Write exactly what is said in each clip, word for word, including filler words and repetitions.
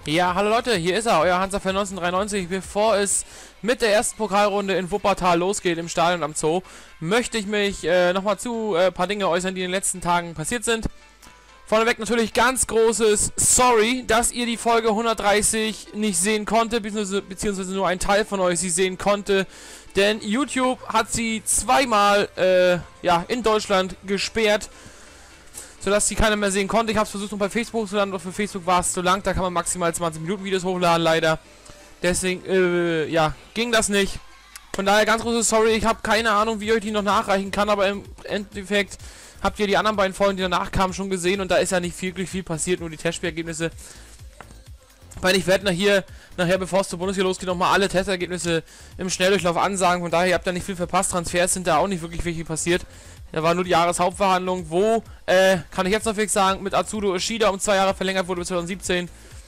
Ja, hallo Leute, hier ist er, euer Hansa-Fan neunzehnhundertdreiundneunzig. Bevor es mit der ersten Pokalrunde in Wuppertal losgeht, im Stadion am Zoo, möchte ich mich äh, nochmal zu ein äh, paar Dinge äußern, die in den letzten Tagen passiert sind. Vorneweg natürlich ganz großes Sorry, dass ihr die Folge hundertdreißig nicht sehen konntet, beziehungsweise, beziehungsweise nur ein Teil von euch sie sehen konnte. Denn YouTube hat sie zweimal äh, ja, in Deutschland gesperrt, sodass sie keiner mehr sehen konnte. Ich habe es versucht noch bei Facebook zu laden, aber für Facebook war es zu lang. Da kann man maximal zwanzig Minuten Videos hochladen, leider. Deswegen, äh, ja, ging das nicht. Von daher ganz großes Sorry. Ich habe keine Ahnung, wie ich euch die noch nachreichen kann, aber im Endeffekt habt ihr die anderen beiden Folgen, die danach kamen, schon gesehen. Und da ist ja nicht wirklich viel passiert, nur die Testspielergebnisse. Weil ich werde hier nachher, bevor es zur Bundesliga losgeht, nochmal alle Testergebnisse im Schnelldurchlauf ansagen. Von daher, ihr habt da nicht viel verpasst. Transfers sind da auch nicht wirklich viel passiert. Da war nur die Jahreshauptverhandlung, wo, äh, kann ich jetzt noch fix sagen, mit Atsudo Ishida um zwei Jahre verlängert wurde bis zwanzig siebzehn.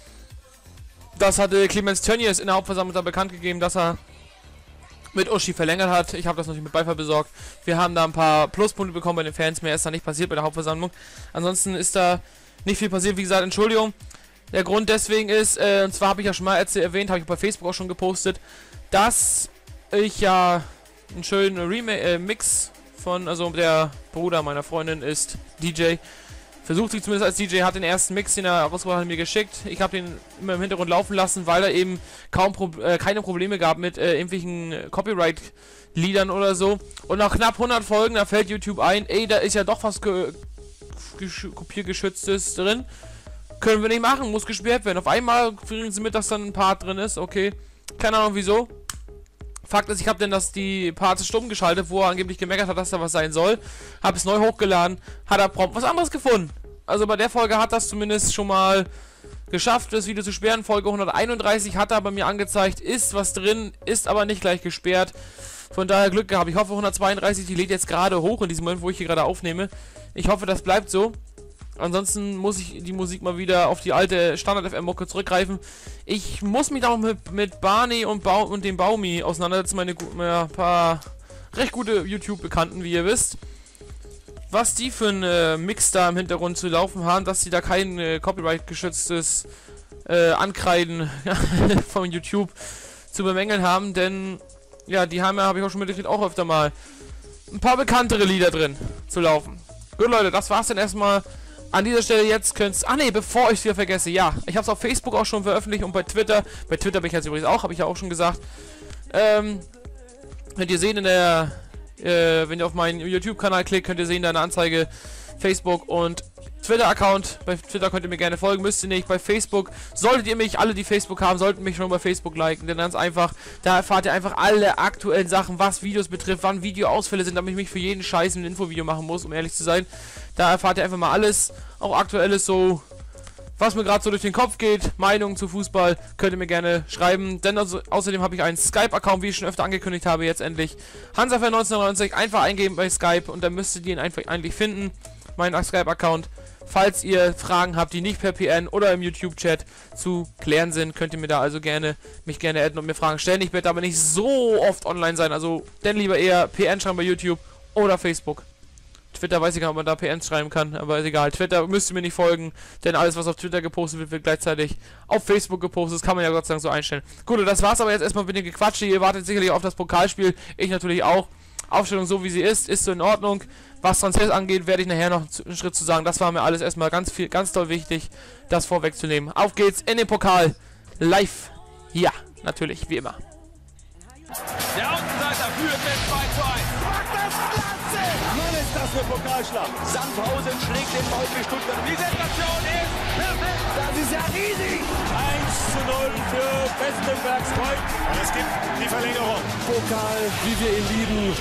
Das hatte Clemens Tönnies in der Hauptversammlung da bekannt gegeben, dass er mit Uschi verlängert hat. Ich habe das natürlich mit Beifall besorgt. Wir haben da ein paar Pluspunkte bekommen bei den Fans. Mehr ist da nicht passiert bei der Hauptversammlung. Ansonsten ist da nicht viel passiert. Wie gesagt, Entschuldigung. Der Grund deswegen ist, äh, und zwar habe ich ja schon mal erwähnt, habe ich bei Facebook auch schon gepostet, dass ich ja einen schönen Remix, äh, Mix von, also der Bruder meiner Freundin ist D J, versucht sich zumindest als D J, hat den ersten Mix, den er rausgebracht hat, mir geschickt. Ich habe den immer im Hintergrund laufen lassen, weil er eben kaum Pro äh, keine Probleme gab mit äh, irgendwelchen Copyright-Liedern oder so. Und nach knapp hundert Folgen, da fällt YouTube ein, ey, da ist ja doch was ge kopiergeschütztes drin. Können wir nicht machen, muss gesperrt werden. Auf einmal kriegen sie mit, dass dann ein Part drin ist, okay. Keine Ahnung wieso. Fakt ist, ich habe denn das die Parts stumm geschaltet, wo er angeblich gemeckert hat, dass da was sein soll. Habe es neu hochgeladen, hat er prompt was anderes gefunden. Also bei der Folge hat das zumindest schon mal geschafft, das Video zu sperren. Folge hunderteinunddreißig hat er bei mir angezeigt, ist was drin, ist aber nicht gleich gesperrt. Von daher Glück gehabt. Ich hoffe hundertzweiunddreißig, die lädt jetzt gerade hoch in diesem Moment, wo ich hier gerade aufnehme. Ich hoffe, das bleibt so. Ansonsten muss ich die Musik mal wieder auf die alte Standard-F M-Mucke zurückgreifen. Ich muss mich auch mit, mit Barney und, Bau und dem Baumi auseinandersetzen. Meine ja, paar recht gute YouTube-Bekannten, wie ihr wisst. Was die für einen äh, Mix da im Hintergrund zu laufen haben, dass sie da kein äh, Copyright-geschütztes äh, Ankreiden von YouTube zu bemängeln haben. Denn, ja, die haben ja, habe ich auch schon mitgekriegt, auch öfter mal ein paar bekanntere Lieder drin zu laufen. Gut, Leute, das war's dann erstmal. An dieser Stelle jetzt könnt's... Ah ne, bevor ich es wieder vergesse, ja. Ich habe es auf Facebook auch schon veröffentlicht und bei Twitter. Bei Twitter bin ich jetzt übrigens auch, habe ich ja auch schon gesagt. Ähm, könnt ihr sehen in der... Äh, wenn ihr auf meinen YouTube-Kanal klickt, könnt ihr sehen, da eine Anzeige Facebook und Twitter-Account. Bei Twitter könnt ihr mir gerne folgen, müsst ihr nicht. Bei Facebook solltet ihr mich, alle die Facebook haben, sollten mich schon bei Facebook liken. Denn ganz einfach, da erfahrt ihr einfach alle aktuellen Sachen, was Videos betrifft, wann Videoausfälle sind, damit ich mich für jeden Scheiß ein Infovideo machen muss, um ehrlich zu sein. Da erfahrt ihr einfach mal alles, auch aktuelles so, was mir gerade so durch den Kopf geht. Meinungen zu Fußball könnt ihr mir gerne schreiben. Denn also, außerdem habe ich einen Skype-Account, wie ich schon öfter angekündigt habe, jetzt endlich. Hansa-Fan neunzehnhundertneunundneunzig, einfach eingeben bei Skype und dann müsstet ihr ihn einfach eigentlich finden. Mein Skype-Account. Falls ihr Fragen habt, die nicht per P N oder im YouTube-Chat zu klären sind, könnt ihr mir da also gerne, mich gerne adden und mir Fragen stellen. Ich werde aber nicht so oft online sein, also dann lieber eher P N schreiben bei YouTube oder Facebook. Twitter weiß ich gar nicht, ob man da P Ns schreiben kann, aber ist egal. Twitter müsst ihr mir nicht folgen, denn alles, was auf Twitter gepostet wird, wird gleichzeitig auf Facebook gepostet. Das kann man ja Gott sei Dank so einstellen. Gut, das war's aber jetzt erstmal mit dem Gequatsche. Ihr wartet sicherlich auf das Pokalspiel. Ich natürlich auch. Aufstellung so wie sie ist, ist so in Ordnung. Was Transfers angeht, werde ich nachher noch einen Schritt zu sagen. Das war mir alles erstmal ganz viel, ganz toll wichtig, das vorwegzunehmen. Auf geht's in den Pokal. Live. Ja, natürlich, wie immer. Der Außenseiter führt mit zwei zu eins. Macht das Klasse! Mann, ist das eine Pokalschlacht. Sandhausen schlägt den VfB Stuttgart. Die Sensation ist perfekt. Das ist ja riesig. eins zu null für Westenbergs Freund. Und es gibt die Verlängerung. Pokal, wie wir ihn lieben.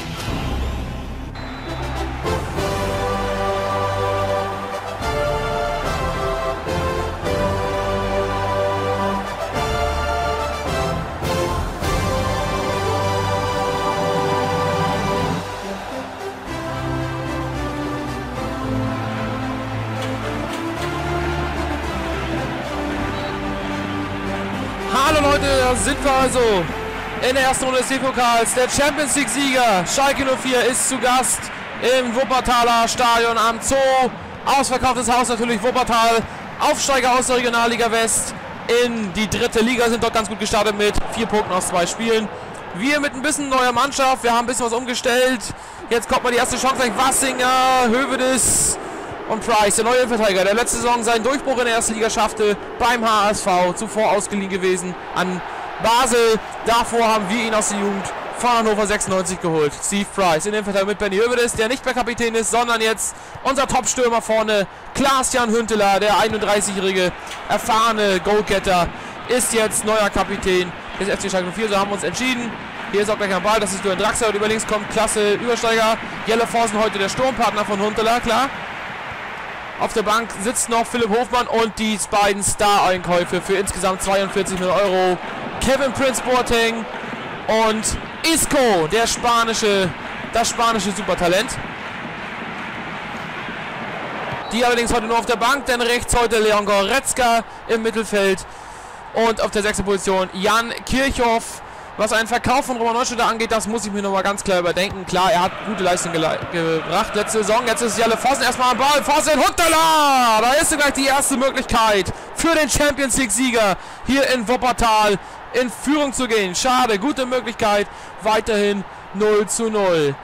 Hallo Leute, da sind wir also in der ersten Runde des D-Pokals. Der Champions League-Sieger Schalke null vier ist zu Gast im Wuppertaler Stadion am Zoo. Ausverkauftes Haus natürlich Wuppertal. Aufsteiger aus der Regionalliga West. in die dritte Liga, sind dort ganz gut gestartet mit vier Punkten aus zwei Spielen. Wir mit ein bisschen neuer Mannschaft, wir haben ein bisschen was umgestellt. Jetzt kommt mal die erste Chance gleich. Wassinger, Hövedes und Price, der neue Innenverteidiger, der letzte Saison seinen Durchbruch in der ersten Liga schaffte beim H S V, zuvor ausgeliehen gewesen an Basel. Davor haben wir ihn aus der Jugend von Hannover sechsundneunzig geholt. Steve Price in der Innenverteidigung mit Benny Hövedes, der nicht mehr Kapitän ist, sondern jetzt unser Top-Stürmer vorne, Klaas-Jan Hünteler, der einunddreißigjährige erfahrene Goalgetter, ist jetzt neuer Kapitän des F C Schalke null vier. So haben wir uns entschieden. Hier ist auch gleich am Ball, das ist Duan Draxler und über links kommt klasse Übersteiger. Jelle Forsen, heute der Sturmpartner von Hünteler, klar. Auf der Bank sitzt noch Philipp Hofmann und die beiden Star-Einkäufe für insgesamt zweiundvierzig Millionen Euro. Kevin Prince Boateng und Isco, der spanische, das spanische Supertalent. Die allerdings heute nur auf der Bank, denn rechts heute Leon Goretzka im Mittelfeld und auf der sechsten Position Jan Kirchhoff. Was einen Verkauf von Roman Neustädter angeht, das muss ich mir nochmal ganz klar überdenken. Klar, er hat gute Leistung gebracht letzte Saison. Jetzt ist Jelle Vossen erstmal am Ball. Vossen, Huntelaar! Da ist gleich die erste Möglichkeit für den Champions League-Sieger hier in Wuppertal in Führung zu gehen. Schade, gute Möglichkeit. Weiterhin null zu null.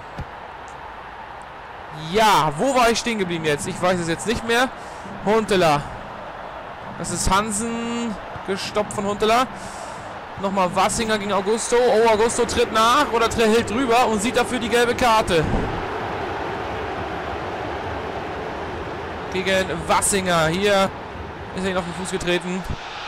Ja, wo war ich stehen geblieben jetzt? Ich weiß es jetzt nicht mehr. Huntelaar. Das ist Hansen, gestoppt von Huntelaar. Nochmal Wassinger gegen Augusto. Oh, Augusto tritt nach oder hält drüber und sieht dafür die gelbe Karte. Gegen Wassinger. Hier ist er ihn auf den Fuß getreten.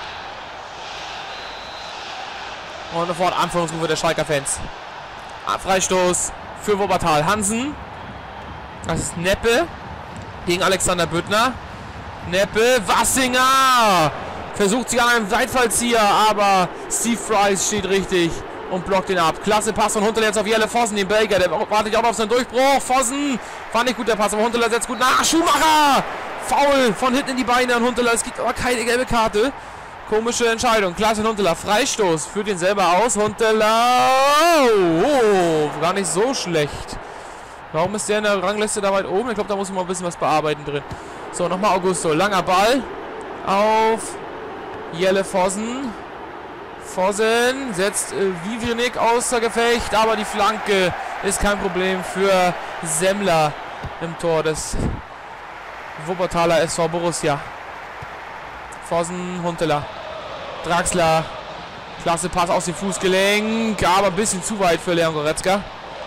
Und sofort Anführungsrufe der Schalker Fans. Freistoß für Wuppertal. Hansen. Das ist Neppe gegen Alexander Büttner. Neppe, Wassinger versucht sich an einem Seitfallzieher, aber Steve Price steht richtig und blockt ihn ab. Klasse Pass von Huntelaar jetzt auf Jelle Vossen, den Belgier. Der wartet auch auf seinen Durchbruch. Vossen, war nicht gut der Pass, aber Huntelaar setzt gut nach. Schumacher, Foul von hinten in die Beine an Huntelaar. Es gibt aber keine gelbe Karte. Komische Entscheidung. Klaas Huntelaar, Freistoß, führt ihn selber aus. Huntelaar, oh, gar nicht so schlecht. Warum ist der in der Rangliste da weit oben? Ich glaube, da muss man mal ein bisschen was bearbeiten drin. So, nochmal Augusto. Langer Ball auf Jelle Vossen. Vossen setzt äh, Vivrenik außer Gefecht, aber die Flanke ist kein Problem für Semmler im Tor des Wuppertaler S V Borussia. Vossen, Huntelaar. Draxler. Klasse Pass aus dem Fußgelenk, aber ein bisschen zu weit für Leon Goretzka.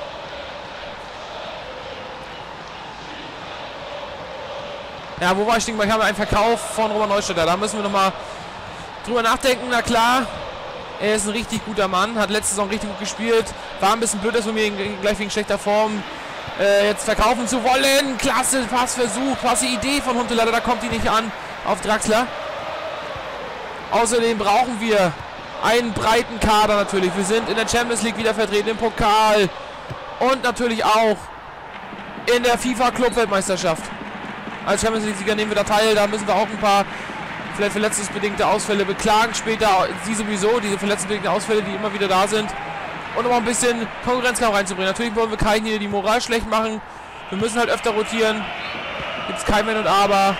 Ja, wo war ich denn? Ich habe einen Verkauf von Roman Neustädter. Da müssen wir nochmal drüber nachdenken. Na klar, er ist ein richtig guter Mann. Hat letzte Saison richtig gut gespielt. War ein bisschen blöd, dass wir ihn gleich wegen schlechter Form äh, jetzt verkaufen zu wollen. Klasse Passversuch, klasse Idee von Huntelaar. Da kommt die nicht an auf Draxler. Außerdem brauchen wir einen breiten Kader natürlich. Wir sind in der Champions League wieder vertreten, im Pokal. Und natürlich auch in der FIFA-Club-Weltmeisterschaft. Als Champions League-Sieger nehmen wir da teil, da müssen wir auch ein paar vielleicht verletzungsbedingte Ausfälle beklagen. Später die sowieso, diese verletzungsbedingten Ausfälle, die immer wieder da sind. Und um auch ein bisschen Konkurrenzkampf reinzubringen. Natürlich wollen wir keinen hier die Moral schlecht machen. Wir müssen halt öfter rotieren. Gibt es kein Wenn und Aber.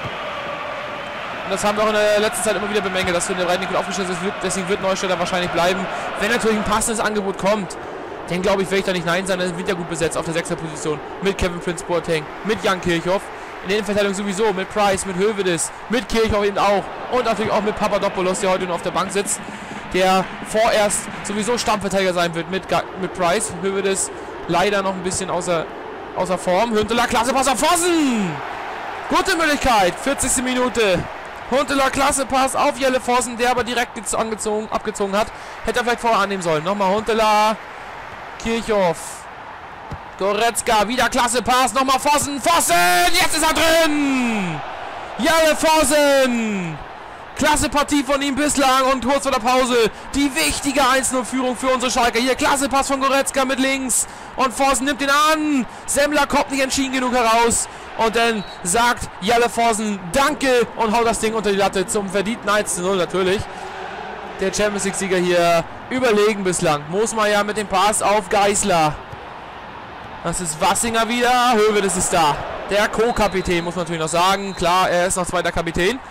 Und das haben wir auch in der letzten Zeit immer wieder bemängelt, dass wir in der breiten Liga aufgestellt sind. Deswegen wird Neustädter wahrscheinlich bleiben. Wenn natürlich ein passendes Angebot kommt, dann glaube ich, werde ich da nicht nein sein. Dann wird ja gut besetzt auf der sechster Position. Mit Kevin Prince Boateng, mit Jan Kirchhoff. In der Innenverteidigung sowieso, mit Price, mit Hövedes, mit Kirchhoff eben auch. Und natürlich auch mit Papadopoulos, der heute nur auf der Bank sitzt. Der vorerst sowieso Stammverteidiger sein wird mit, mit Price. Hövedes leider noch ein bisschen außer, außer Form. Huntelaar, klasse Pass auf Vossen! Gute Möglichkeit, vierzigste Minute. Huntelaar, klasse Pass auf Jelle Vossen, der aber direkt angezogen, abgezogen hat. Hätte er vielleicht vorher annehmen sollen. Nochmal Huntelaar, Kirchhoff. Goretzka, wieder klasse Pass, nochmal Vossen, Vossen, jetzt ist er drin! Jelle Vossen! Klasse Partie von ihm bislang und kurz vor der Pause die wichtige eins null Führung für unsere Schalker. Hier klasse Pass von Goretzka mit links und Vossen nimmt ihn an. Semmler kommt nicht entschieden genug heraus und dann sagt Jelle Vossen Danke und haut das Ding unter die Latte zum verdienten eins zu null natürlich. Der Champions League-Sieger hier überlegen bislang. Moosmeier mit dem Pass auf Geisler. Das ist Wassinger wieder. Hövedes ist da. Der Co-Kapitän, muss man natürlich noch sagen. Klar, er ist noch zweiter Kapitän.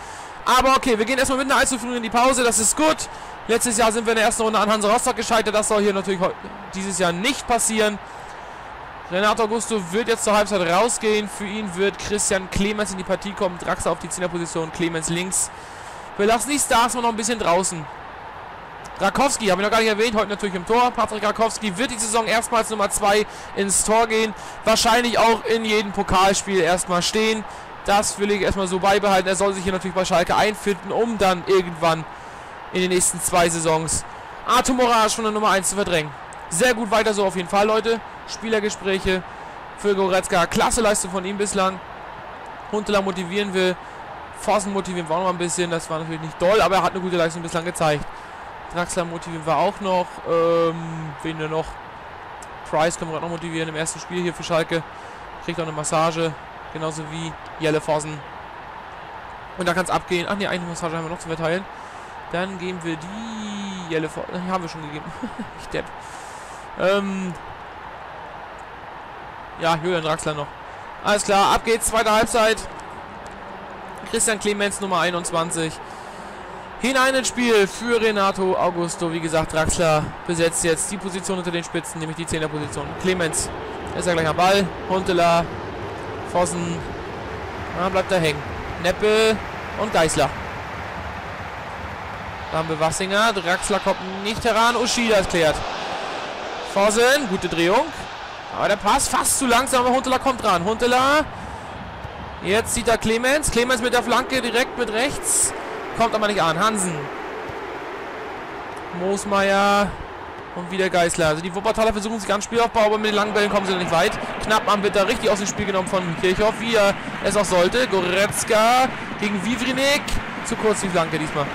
Aber okay, wir gehen erstmal mit einer eins zu fünf in die Pause. Das ist gut. Letztes Jahr sind wir in der ersten Runde an Hansa Rostock gescheitert. Das soll hier natürlich dieses Jahr nicht passieren. Renato Augusto wird jetzt zur Halbzeit rausgehen. Für ihn wird Christian Clemens in die Partie kommen. Draxler auf die Zehnerposition, Clemens links. Wir lassen die Stars noch ein bisschen draußen. Rakowski, habe ich noch gar nicht erwähnt, heute natürlich im Tor. Patrick Rakowski wird die Saison erstmals Nummer zwei ins Tor gehen. Wahrscheinlich auch in jedem Pokalspiel erstmal stehen. Das will ich erstmal so beibehalten. Er soll sich hier natürlich bei Schalke einfinden, um dann irgendwann in den nächsten zwei Saisons Artur Moraes von der Nummer eins zu verdrängen. Sehr gut weiter so auf jeden Fall, Leute. Spielergespräche für Goretzka. Klasse Leistung von ihm bislang. Huntelaar motivieren will. Vossen motivieren wir auch noch ein bisschen. Das war natürlich nicht doll, aber er hat eine gute Leistung bislang gezeigt. Draxler motivieren wir auch noch. Ähm, wen wir noch? Price können wir noch motivieren im ersten Spiel hier für Schalke. Kriegt auch eine Massage. Genauso wie Jelle Vossen. Und da kann es abgehen. Ach ne, eine Massage haben wir noch zu verteilen. Dann geben wir die Jelle Vossen. Die haben wir schon gegeben. Ich depp. Ähm. Ja, Julian Draxler noch. Alles klar, ab geht's. Zweite Halbzeit. Christian Clemens, Nummer einundzwanzig. Hinein ins Spiel für Renato Augusto. Wie gesagt, Draxler besetzt jetzt die Position unter den Spitzen, nämlich die Zehnerposition. Clemens ist ja gleich am Ball. Huntelaar, Vossen. Da bleibt er hängen. Neppe und Geißler. Da haben wir Wassinger. Draxler kommt nicht heran. Uschida ist klärt. Vossen, gute Drehung. Aber der Pass fast zu langsam, aber Huntelaar kommt ran. Huntelaar. Jetzt sieht er Clemens. Clemens mit der Flanke direkt mit rechts. Kommt aber nicht an. Hansen. Moosmeier. Und wieder Geißler. Also die Wuppertaler versuchen sich an Spielaufbau, aber mit den langen Bällen kommen sie nicht weit. Knappmann wird da richtig aus dem Spiel genommen von Kirchhoff, wie er es auch sollte. Goretzka gegen Wivrinik. Zu kurz die Flanke diesmal.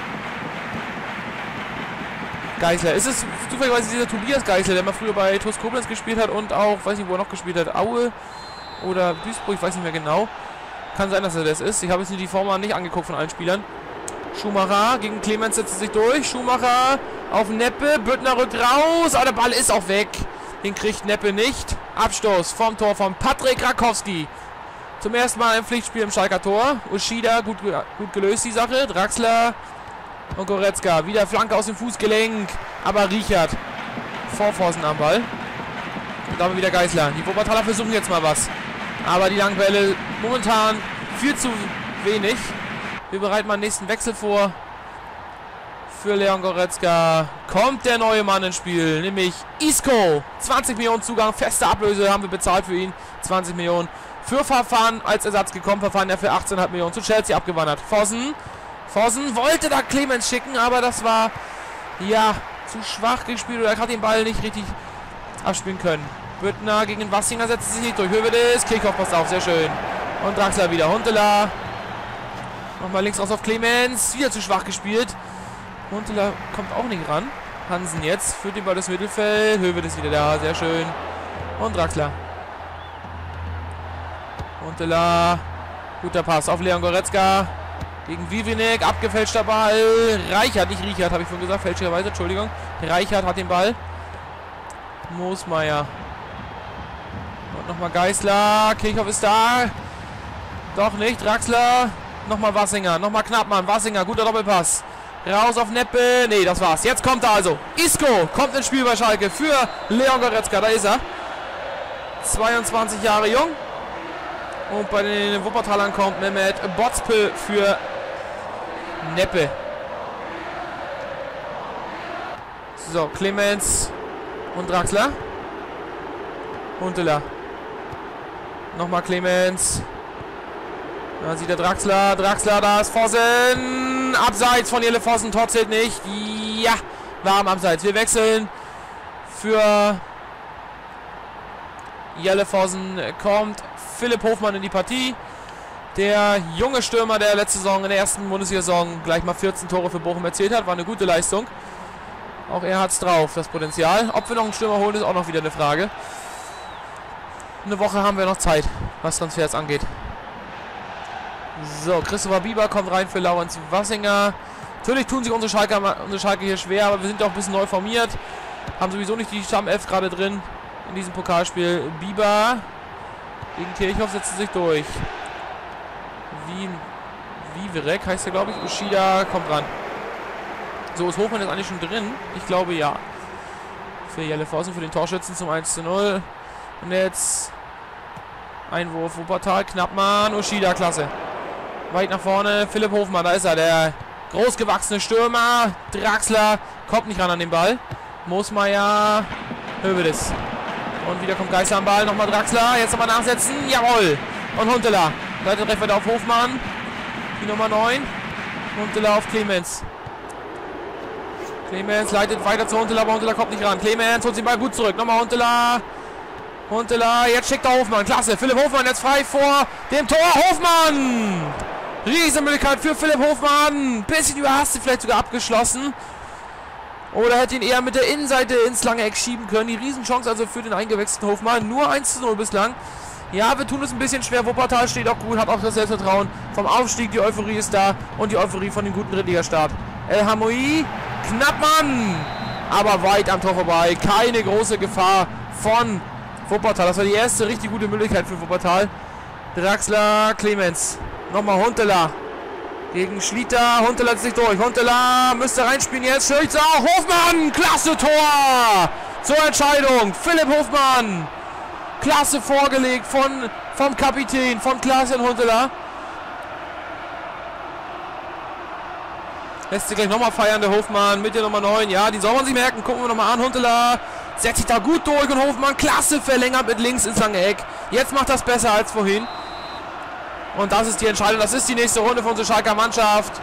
Geißler. Ist es zufälligerweise dieser Tobias Geißler, der mal früher bei TuS Koblenz gespielt hat und auch, weiß nicht, wo er noch gespielt hat, Aue oder Duisburg, ich weiß nicht mehr genau. Kann sein, dass er das ist. Ich habe jetzt nur die Form nicht angeguckt von allen Spielern. Schumacher gegen Clemens setzt sich durch. Schumacher auf Neppe. Büttner rückt raus. Aber der Ball ist auch weg. Den kriegt Neppe nicht. Abstoß vom Tor von Patrick Rakowski. Zum ersten Mal ein Pflichtspiel im Schalker Tor. Uschida gut, gut gelöst die Sache. Draxler und Goretzka. Wieder Flanke aus dem Fußgelenk. Aber Richard vor Vossen am Ball. Und dann wieder Geißler. Die Wuppertaler versuchen jetzt mal was. Aber die langen Bälle momentan viel zu wenig. Wir bereiten mal den nächsten Wechsel vor. Für Leon Goretzka kommt der neue Mann ins Spiel, nämlich Isco. zwanzig Millionen Zugang, feste Ablöse haben wir bezahlt für ihn. zwanzig Millionen für Verfahren als Ersatz gekommen. Verfahren er für achtzehn Komma fünf Millionen zu Chelsea abgewandert. Vossen. Vossen wollte da Clemens schicken, aber das war ja zu schwach gespielt oder er hat den Ball nicht richtig abspielen können. Büttner gegen Wassinger setzt sich nicht durch. Hövedes, Kirchhoff passt auf, sehr schön. Und Draxler wieder. Huntelaar. Nochmal links raus auf Clemens. Wieder zu schwach gespielt. Huntelaar kommt auch nicht ran. Hansen jetzt führt den Ball das Mittelfeld. Hövedes wieder da, sehr schön. Und Draxler. Huntelaar. Guter Pass auf Leon Goretzka. Gegen Wivrinik. Abgefälschter Ball. Reichert, nicht Richard, habe ich vorhin gesagt. Fälschlicherweise, Entschuldigung. Reichert hat den Ball. Moosmeier. Und nochmal Geißler. Kirchhoff ist da. Doch nicht. Draxler. Nochmal Wassinger. Nochmal Knappmann. Wassinger. Guter Doppelpass. Raus auf Neppe. Nee, das war's. Jetzt kommt er also. Isco kommt ins Spiel bei Schalke für Leon Goretzka. Da ist er. zweiundzwanzig Jahre jung. Und bei den Wuppertalern kommt Mehmet Bozpil für Neppe. So, Clemens und Draxler. Huntelaar. Nochmal Clemens. Da sieht der Draxler. Draxler, da ist Vossen. Abseits von Jelle Vossen. Tor zählt nicht. Ja, war am Abseits. Wir wechseln. Für Jelle Vossen kommt Philipp Hofmann in die Partie. Der junge Stürmer, der letzte Saison in der ersten Bundesliga-Saison gleich mal vierzehn Tore für Bochum erzielt hat. War eine gute Leistung. Auch er hat es drauf, das Potenzial. Ob wir noch einen Stürmer holen, ist auch noch wieder eine Frage. Eine Woche haben wir noch Zeit, was Transfers angeht. So, Christopher Bieber kommt rein für Laurenz Wassinger. Natürlich tun sich unsere Schalke, unsere Schalke hier schwer, aber wir sind ja auch ein bisschen neu formiert. Haben sowieso nicht die Stammelf gerade drin in diesem Pokalspiel. Bieber gegen Kirchhoff setzt sich durch. Wie Viverek heißt er, glaube ich. Ushida kommt ran. So, ist Hofmann jetzt eigentlich schon drin? Ich glaube, ja. Für Jelleforsen, für den Torschützen zum eins zu null. Und jetzt Einwurf, Wuppertal, Knappmann, Ushida, klasse. Weit nach vorne, Philipp Hofmann, da ist er, der großgewachsene Stürmer. Draxler kommt nicht ran an den Ball. Moosmeier, Hövedes. Und wieder kommt Geißler am Ball. Nochmal Draxler. Jetzt nochmal nachsetzen. Jawohl. Und Huntelaar. Leitet recht weiter auf Hofmann. Die Nummer neun. Huntelaar auf Clemens. Clemens leitet weiter zu Huntelaar, aber Huntelaar kommt nicht ran. Clemens holt den Ball gut zurück. Nochmal Huntelaar. Huntelaar. Jetzt schickt er Hofmann. Klasse. Philipp Hofmann jetzt frei vor dem Tor. Hofmann. Riesenmöglichkeit für Philipp Hofmann. Bisschen überhastet, vielleicht sogar abgeschlossen. Oder hätte ihn eher mit der Innenseite ins lange Eck schieben können. Die Riesenchance also für den eingewechselten Hofmann. Nur eins zu null bislang. Ja, wir tun es ein bisschen schwer. Wuppertal steht auch gut, hat auch das Selbstvertrauen vom Aufstieg. Die Euphorie ist da und die Euphorie von dem guten Drittligastart. El Hamoui, Knappmann, aber weit am Tor vorbei. Keine große Gefahr von Wuppertal. Das war die erste richtig gute Möglichkeit für Wuppertal. Draxler, Clemens, nochmal Huntelaar. Gegen Schlitter, Huntelaar sich durch. Huntelaar müsste reinspielen jetzt. Schulze auch. Hofmann, klasse Tor. Zur Entscheidung. Philipp Hofmann. Klasse vorgelegt von, vom Kapitän, von Klaas-Jan Huntelaar. Lässt sich gleich nochmal feiern, der Hofmann mit der Nummer neun. Ja, die soll man sich merken. Gucken wir nochmal an. Huntelaar setzt sich da gut durch und Hofmann klasse verlängert mit links ins lange Eck. Jetzt macht das besser als vorhin. Und das ist die Entscheidung. Das ist die nächste Runde für unsere Schalker Mannschaft.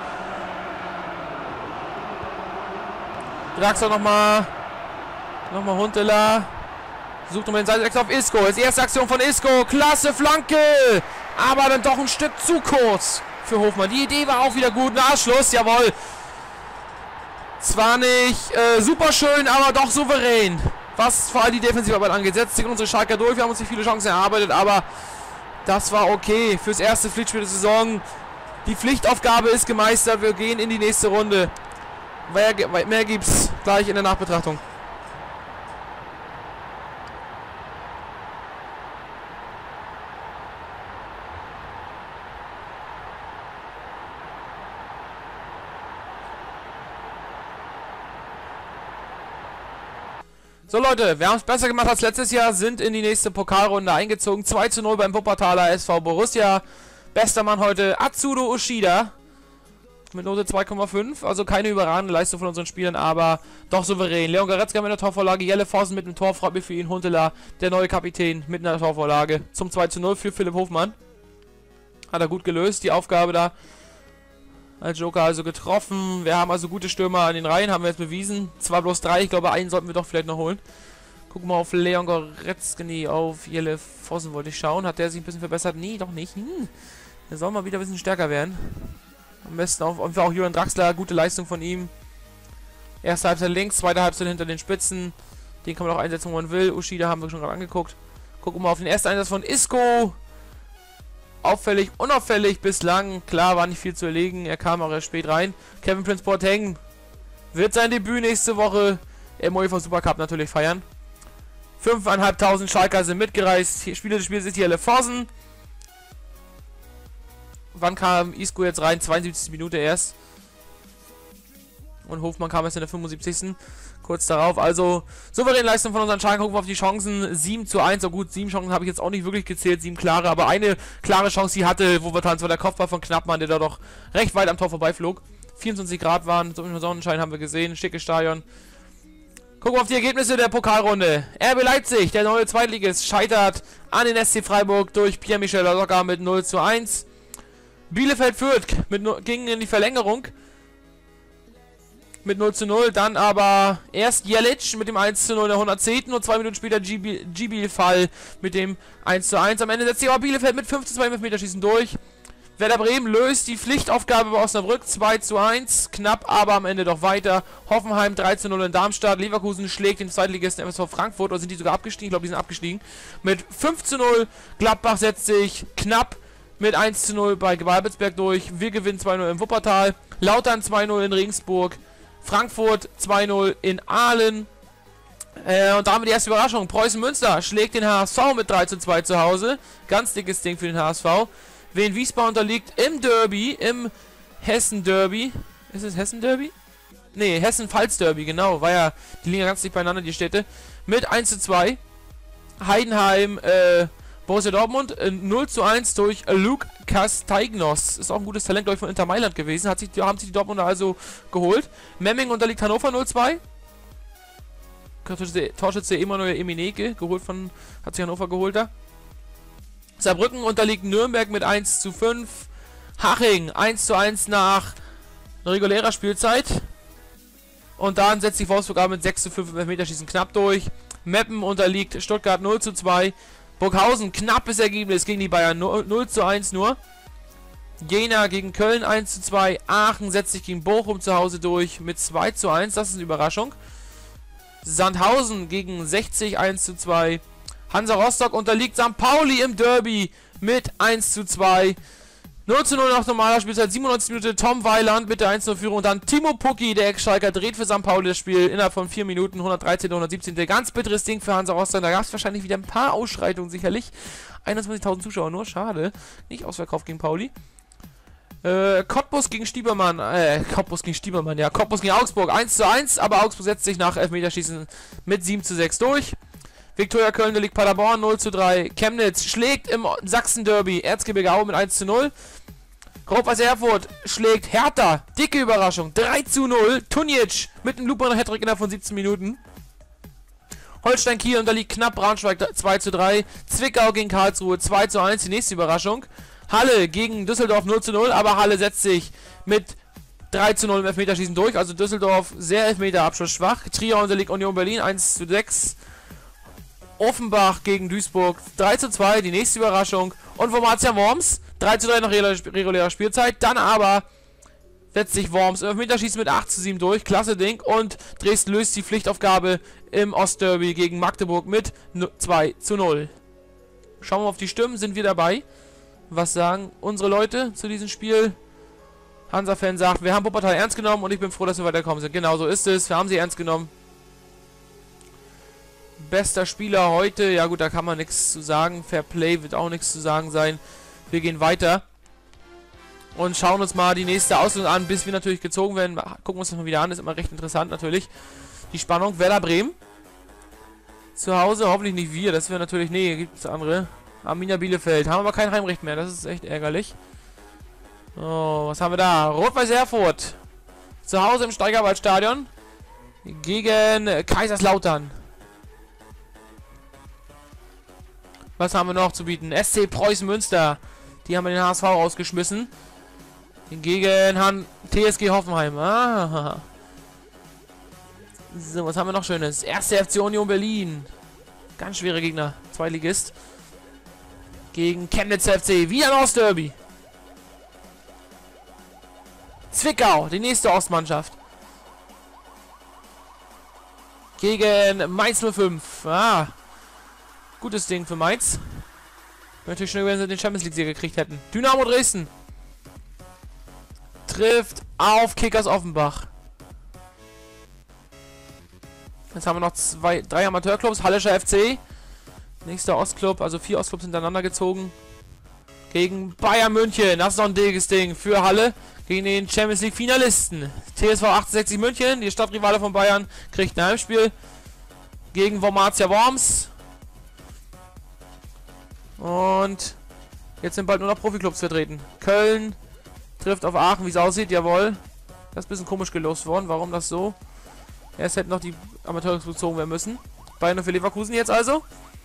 Draxler nochmal. Nochmal Huntelaar. Sucht nochmal den Seitenwechsel auf Isco. Jetzt erste Aktion von Isco. Klasse Flanke. Aber dann doch ein Stück zu kurz für Hofmann. Die Idee war auch wieder gut. Nachschluss. Jawohl. Zwar nicht äh, super schön, aber doch souverän. Was vor allem die Defensivarbeit angeht. Setzt sich unsere Schalker durch. Wir haben uns nicht viele Chancen erarbeitet, aber das war okay fürs erste Pflichtspiel der Saison. Die Pflichtaufgabe ist gemeistert. Wir gehen in die nächste Runde. Mehr gibt es gleich in der Nachbetrachtung. So Leute, wir haben es besser gemacht als letztes Jahr, sind in die nächste Pokalrunde eingezogen. zwei zu null beim Wuppertaler S V Borussia. Bester Mann heute Atsudo Ushida mit Note zwei Komma fünf. Also keine überragende Leistung von unseren Spielern, aber doch souverän. Leon Goretzka mit der Torvorlage, Jelleforsen mit dem Tor, freut mich für ihn. Huntelaar, der neue Kapitän, mit einer Torvorlage zum zwei zu null für Philipp Hofmann. Hat er gut gelöst, die Aufgabe da. Als Joker also getroffen. Wir haben also gute Stürmer an den Reihen, haben wir jetzt bewiesen. Zwar bloß drei, ich glaube einen sollten wir doch vielleicht noch holen. Gucken wir mal auf Leon Goretzka, nee, auf Jelleforsen wollte ich schauen. Hat der sich ein bisschen verbessert? Nee, doch nicht. Hm. Der soll mal wieder ein bisschen stärker werden. Am besten auch, und auch Julian Draxler, gute Leistung von ihm. Erste Halbzeit links, zweite Halbzeit hinter den Spitzen. Den kann man auch einsetzen, wo man will. Ushida haben wir schon gerade angeguckt. Gucken wir mal auf den ersten Einsatz von Isco. Auffällig, unauffällig bislang. Klar, war nicht viel zu erlegen. Er kam auch erst spät rein. Kevin Prince Boateng wird sein Debüt nächste Woche im UEFA Supercup natürlich feiern. fünftausendfünfhundert Schalker sind mitgereist. Spieler des Spiels ist hier Jelleforsen. Wann kam Isco jetzt rein? zweiundsiebzigste Minute erst. Und Hofmann kam erst in der fünfundsiebzigsten Kurz darauf. Also souveräne Leistung von unseren Schalkern. Gucken wir auf die Chancen. sieben zu eins. So gut, sieben Chancen habe ich jetzt auch nicht wirklich gezählt. sieben klare. Aber eine klare Chance, die hatte Wuppertal. Das war der Kopfball von Knappmann, der da doch recht weit am Tor vorbeiflog. vierundzwanzig Grad waren. So viel Sonnenschein haben wir gesehen. Schickes Stadion. Gucken wir auf die Ergebnisse der Pokalrunde. R B Leipzig, der neue Zweitligist, scheitert an den S C Freiburg durch Pierre-Michel Lasogga mit null zu eins. Bielefeld Fürth mit, ging in die Verlängerung mit null zu null, dann aber erst Jelic mit dem eins zu null in der hundertzehnten und zwei Minuten später Gibil-Fall mit dem eins zu eins. Am Ende setzt sich aber Bielefeld mit fünf zu zwei im Elfmeterschießen durch. Werder Bremen löst die Pflichtaufgabe bei Osnabrück zwei zu eins, knapp aber am Ende doch weiter. Hoffenheim drei zu null in Darmstadt, Leverkusen schlägt den Zweitligisten M S V Frankfurt, oder sind die sogar abgestiegen? Ich glaube, die sind abgestiegen. Mit fünf zu null, Gladbach setzt sich knapp mit eins zu null bei Babelsberg durch. Wir gewinnen zwei null in Wuppertal, Lautern zwei null in Regensburg, Frankfurt zwei null in Aalen. Äh, und damit die erste Überraschung. Preußen Münster schlägt den H S V mit drei zu zwei zu Hause. Ganz dickes Ding für den H S V. Wien Wiesbaden unterliegt im Derby, im Hessen-Derby. Ist es Hessen-Derby? Ne, Hessen-Pfalz-Derby, genau. War ja, die liegen ganz dicht beieinander, die Städte. Mit eins zu zwei. Heidenheim, äh, Borussia Dortmund, äh, null zu eins durch Luke Casteignos. Ist auch ein gutes Talent, glaube ich, von Inter Mailand gewesen. Hat sich, haben sich die Dortmunder also geholt. Memming unterliegt Hannover null zu zwei. Torschütze Emanuel Emineke, geholt von, hat sich Hannover geholt da. Saarbrücken unterliegt Nürnberg mit eins zu fünf. Haching eins zu eins nach regulärer Spielzeit. Und dann setzt sich Wolfsburg aber mit sechs zu fünf im Elfmeterschießen knapp durch. Meppen unterliegt Stuttgart null zu zwei. Burghausen, knappes Ergebnis gegen die Bayern, null zu eins nur. Jena gegen Köln eins zu zwei. Aachen setzt sich gegen Bochum zu Hause durch mit zwei zu eins. Das ist eine Überraschung. Sandhausen gegen sechzig eins zu zwei. Hansa Rostock unterliegt Sankt Pauli im Derby mit eins zu zwei. null zu null nach normaler Spielzeit, siebenundneunzig Minuten Tom Weiland mit der eins zu null Führung. Und dann Timo Pukki, der Ex-Schalker, dreht für Sankt Pauli das Spiel innerhalb von vier Minuten, hundertdreizehn, hundertsiebzehn. Ganz bitteres Ding für Hansa Rostock. Da gab es wahrscheinlich wieder ein paar Ausschreitungen, sicherlich. einundzwanzigtausend Zuschauer nur, schade. Nicht Ausverkauf gegen Pauli. Äh, Cottbus gegen Stiebermann, äh, Cottbus gegen Stiebermann, ja, Cottbus gegen Augsburg, eins zu eins, aber Augsburg setzt sich nach Elfmeterschießen mit sieben zu sechs durch. Viktoria Köln liegt Paderborn null zu drei. Chemnitz schlägt im Sachsen-Derby Erzgebirge Aue mit eins zu null. Rot-Weiß Erfurt schlägt Hertha, dicke Überraschung, drei zu null. Tunic mit einem Lupo-Hattrick innerhalb von siebzehn Minuten. Holstein Kiel unterliegt knapp Braunschweig zwei zu drei. Zwickau gegen Karlsruhe zwei zu eins, die nächste Überraschung. Halle gegen Düsseldorf null zu null, aber Halle setzt sich mit drei zu null im Elfmeterschießen durch. Also Düsseldorf sehr Elfmeter-Abschluss schwach. Trier unterliegt Union Berlin eins zu sechs. Offenbach gegen Duisburg drei zu zwei, die nächste Überraschung. Und Wormatia Worms drei zu drei nach regulärer Spielzeit. Dann aber setzt sich Worms im Elfmeterschießen mit acht zu sieben durch. Klasse Ding. Und Dresden löst die Pflichtaufgabe im Ostderby gegen Magdeburg mit zwei zu null. Schauen wir mal auf die Stimmen. Sind wir dabei? Was sagen unsere Leute zu diesem Spiel? Hansa-Fan sagt, wir haben Wuppertal ernst genommen und ich bin froh, dass wir weitergekommen sind. Genau so ist es. Wir haben sie ernst genommen. Bester Spieler heute. Ja gut, da kann man nichts zu sagen. Fair Play wird auch nichts zu sagen sein. Wir gehen weiter. Und schauen uns mal die nächste Auslösung an, bis wir natürlich gezogen werden. Gucken wir uns das mal wieder an. Ist immer recht interessant natürlich. Die Spannung. Werder Bremen. Zu Hause. Hoffentlich nicht wir. Das wäre natürlich... Nee, gibt es andere. Arminia Bielefeld. Haben aber kein Heimrecht mehr. Das ist echt ärgerlich. Oh, was haben wir da? Rot-Weiß Erfurt. Zu Hause im Steigerwaldstadion. Gegen Kaiserslautern. Was haben wir noch zu bieten? S C Preußen Münster. Die haben wir den H S V rausgeschmissen. Gegen Han T S G Hoffenheim. Ah. So, was haben wir noch Schönes? erste F C Union Berlin. Ganz schwere Gegner. Zweitligist. Gegen Chemnitz F C. Wieder ein Ostderby. Zwickau. Die nächste Ostmannschaft. Gegen Mainz null fünf. Ah. Gutes Ding für Mainz. Natürlich schon, wenn sie den Champions League-Sieger gekriegt hätten. Dynamo Dresden. Trifft auf Kickers Offenbach. Jetzt haben wir noch zwei, drei Amateurclubs. Hallischer F C. Nächster Ostclub. Also vier Ostclubs hintereinander gezogen. Gegen Bayern München. Das ist noch ein dickes Ding für Halle. Gegen den Champions League Finalisten. T S V achtundsechzig München. Die Stadtrivale von Bayern. Kriegt ein Heimspiel. Gegen Wormatia Worms. Und jetzt sind bald nur noch Profiklubs vertreten. Köln trifft auf Aachen, wie es aussieht, jawohl. Das ist ein bisschen komisch gelost worden. Warum das so? Erst hätten noch die Amateure gezogen werden müssen. Bayern für Leverkusen jetzt also.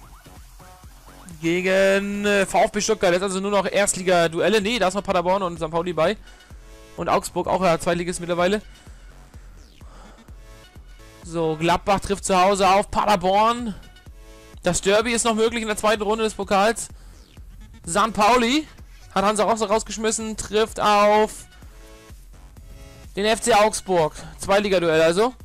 Gegen äh, VfB Stuttgart. Jetzt also nur noch Erstliga-Duelle. Nee, da ist noch Paderborn und Sankt Pauli bei. Und Augsburg, auch ja, Zweitligist mittlerweile. So, Gladbach trifft zu Hause auf Paderborn. Das Derby ist noch möglich in der zweiten Runde des Pokals. Sankt Pauli hat Hansa auch so rausgeschmissen, trifft auf den F C Augsburg. Zweitliga-Duell also.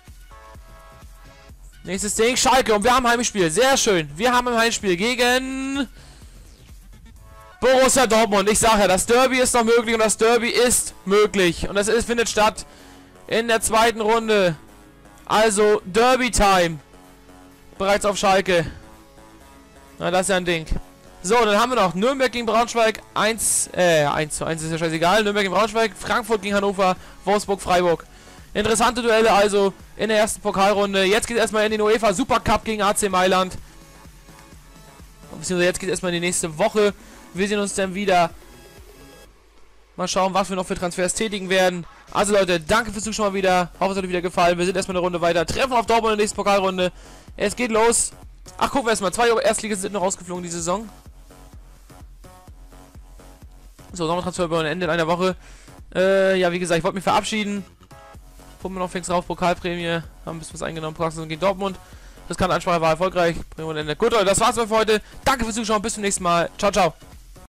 Nächstes Ding, Schalke. Und wir haben ein Heimspiel. Sehr schön. Wir haben ein Heimspiel gegen Borussia Dortmund. Ich sage ja, das Derby ist noch möglich und das Derby ist möglich. Und das ist, findet statt in der zweiten Runde. Also Derby-Time. Bereits auf Schalke. Na, das ist ja ein Ding. So, dann haben wir noch Nürnberg gegen Braunschweig. eins, äh, eins zu eins ist ja scheißegal. Nürnberg gegen Braunschweig, Frankfurt gegen Hannover, Wolfsburg, Freiburg. Interessante Duelle also in der ersten Pokalrunde. Jetzt geht es erstmal in den UEFA Supercup gegen A C Mailand. Beziehungsweise jetzt geht es erstmal in die nächste Woche. Wir sehen uns dann wieder. Mal schauen, was wir noch für Transfers tätigen werden. Also Leute, danke fürs Zuschauen wieder. Hoffe, es hat euch wieder gefallen. Wir sind erstmal eine Runde weiter. Treffen auf Dortmund in der nächsten Pokalrunde. Es geht los. Ach, gucken wir erstmal. Zwei Erstligisten sind noch rausgeflogen die Saison. So, Sommertransfer über ein Ende in einer Woche. Äh, ja, wie gesagt, ich wollte mich verabschieden. Gucken wir noch fängt drauf. Pokalprämie. Haben ein bisschen was eingenommen. Praxis gegen Dortmund. Das kann Ansprache war erfolgreich. Bringen wir Ende. Gut, Leute, das war's für heute. Danke fürs Zuschauen. Bis zum nächsten Mal. Ciao, ciao.